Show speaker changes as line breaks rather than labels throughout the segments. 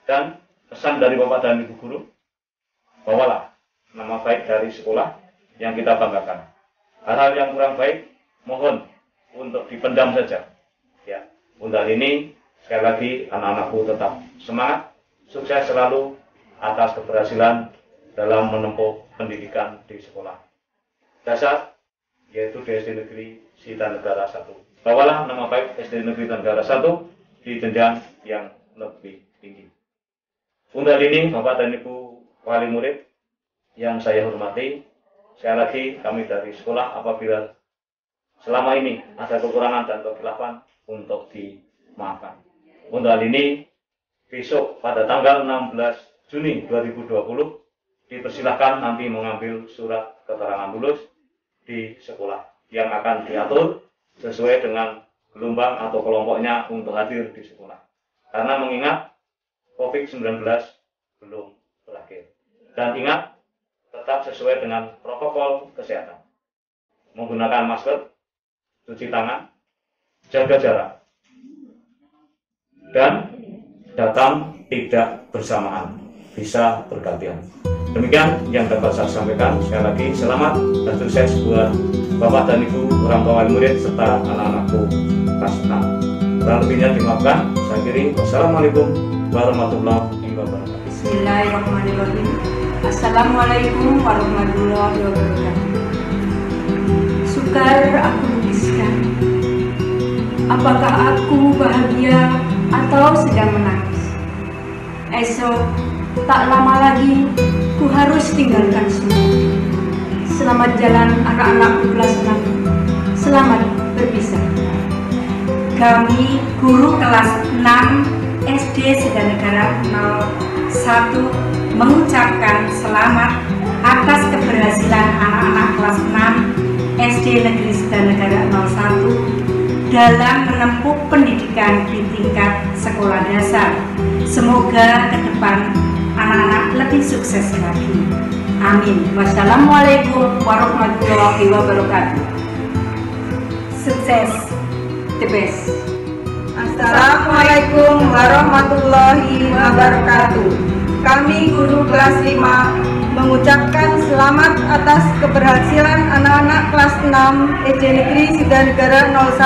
Dan pesan dari Bapak dan Ibu guru, bawalah nama baik dari sekolah yang kita banggakan. Hal-hal yang kurang baik mohon untuk dipendam saja. Ya, untuk hal ini sekali lagi anak-anakku tetap semangat, sukses selalu atas keberhasilan dalam menempuh pendidikan di sekolah dasar, yaitu di SD Negeri Sidanegara 1. Bawalah nama baik SD Negeri Sidanegara 1 di jenjang yang lebih tinggi. Untuk hal ini, Bapak dan Ibu wali murid yang saya hormati, sekali lagi kami dari sekolah apabila selama ini ada kekurangan dan kekhilafan untuk dimaafkan. Untuk hal ini, besok pada tanggal 16 Juni 2020 dipersilahkan nanti mengambil surat keterangan lulus di sekolah yang akan diatur sesuai dengan gelombang atau kelompoknya untuk hadir di sekolah. Karena mengingat COVID-19 belum berakhir. Dan ingat, tetap sesuai dengan protokol kesehatan. Menggunakan masker, cuci tangan, jaga jarak, dan datang tidak bersamaan, bisa bergantian. Demikian yang dapat saya sampaikan. Sekali lagi selamat dan sukses buat Bapak dan Ibu orang tua wali murid serta anak-anakku kelas 6. Kurang lebihnya dimaafkan. Saya akhiri. Wassalamualaikum warahmatullahi wabarakatuh.
Bismillahirrahmanirrahim. Assalamualaikum warahmatullahi wabarakatuh. Sukar aku lukiskan. Apakah aku bahagia atau sedang menangis? Esok tak lama lagi ku harus tinggalkan semua. Selamat jalan anak-anakku kelas 6. Selamat berpisah. Kami guru kelas 6 SD Sidanegara 01 mengucapkan selamat atas keberhasilan anak-anak kelas 6 SD Negeri Sidanegara 01 dalam menempuh pendidikan di tingkat sekolah dasar. Semoga ke depan anak-anak lebih sukses lagi. Amin. Wassalamualaikum warahmatullahi wabarakatuh. Sukses, the best.
Assalamualaikum warahmatullahi wabarakatuh. Kami guru kelas 5 mengucapkan selamat atas keberhasilan anak-anak kelas 6 SD Negeri Sidanegara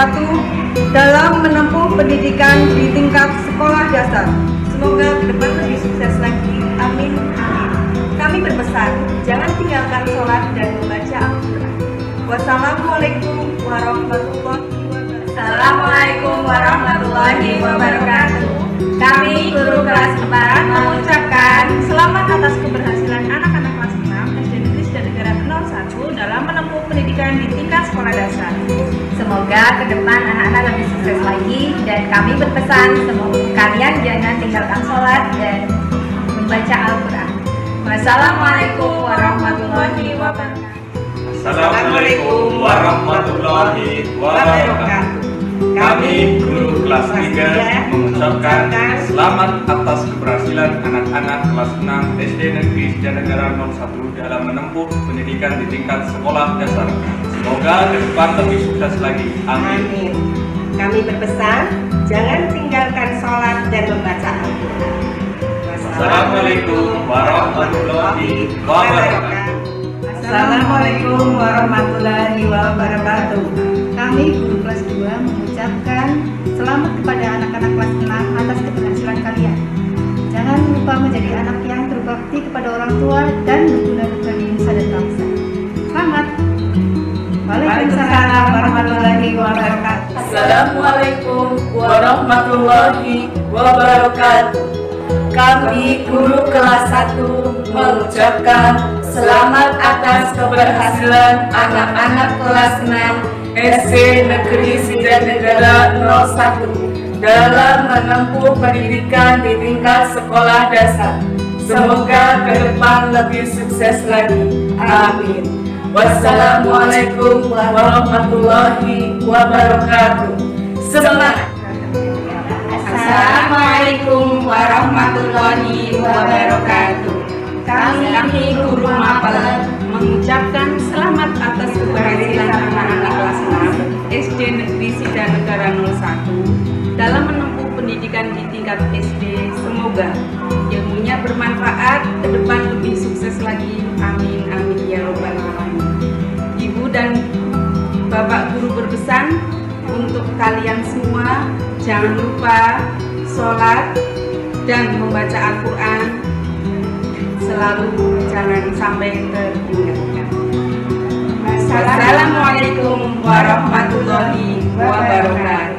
01 dalam menempuh pendidikan di tingkat sekolah dasar. Semoga ke depan lebih sukses lagi. Amin. Amin. Kami berpesan, jangan tinggalkan sholat dan membaca Al-Quran. Wassalamualaikum warahmatullahi wabarakatuh.
Assalamualaikum warahmatullahi wabarakatuh. Kami guru kelas 4 mengucapkan selamat atas keberhasilan anak-anak kelas 6 SD Negeri Sidanegara 01 dalam menempuh pendidikan di tingkat sekolah dasar. Semoga ke depan anak-anak lebih sukses lagi, dan kami berpesan semoga kalian jangan tinggalkan sholat dan membaca Al-Quran. Wassalamualaikum warahmatullahi wabarakatuh.
Assalamualaikum warahmatullahi wabarakatuh. Kami guru kelas 3 mengucapkan selamat atas keberhasilan anak-anak kelas 6 SD Negeri Sidanegara 01 dalam menempuh pendidikan di tingkat sekolah dasar. Semoga ke depan lebih sukses lagi. Amin.
Amin. Kami berpesan, jangan tinggalkan sholat dan membaca Al-Quran.
Assalamualaikum warahmatullahi wabarakatuh.
Assalamualaikum warahmatullahi wabarakatuh.
Kami guru kelas 2 mengucapkan selamat kepada anak-anak kelas 6 atas keberhasilan kalian. Jangan lupa menjadi anak yang berbakti kepada orang tua dan berguna bagi nusa dan bangsa. Selamat.
Waalaikumsalam warahmatullahi wabarakatuh.
Assalamualaikum warahmatullahi wabarakatuh. Kami guru kelas 1 mengucapkan selamat atas keberhasilan anak-anak kelas 6 SD Negeri Sidanegara 01 dalam menempuh pendidikan di tingkat sekolah dasar. Semoga ke depan lebih sukses lagi. Amin. Wassalamualaikum warahmatullahi wabarakatuh. Semangat.
Assalamualaikum warahmatullahi wabarakatuh. Kami guru mapel mengucapkan selamat atas keberhasilan anak-anak kelas 6 SD Negeri Sidanegara 01 dalam menempuh pendidikan di tingkat SD. Semoga ilmunya bermanfaat, ke depan lebih sukses lagi. Amin, amin ya robbal alamin. Ibu dan Bapak guru berpesan untuk kalian semua, jangan lupa sholat dan membaca Al-Quran, selalu jangan sampai tertinggalkan. Assalamualaikum warahmatullahi wabarakatuh.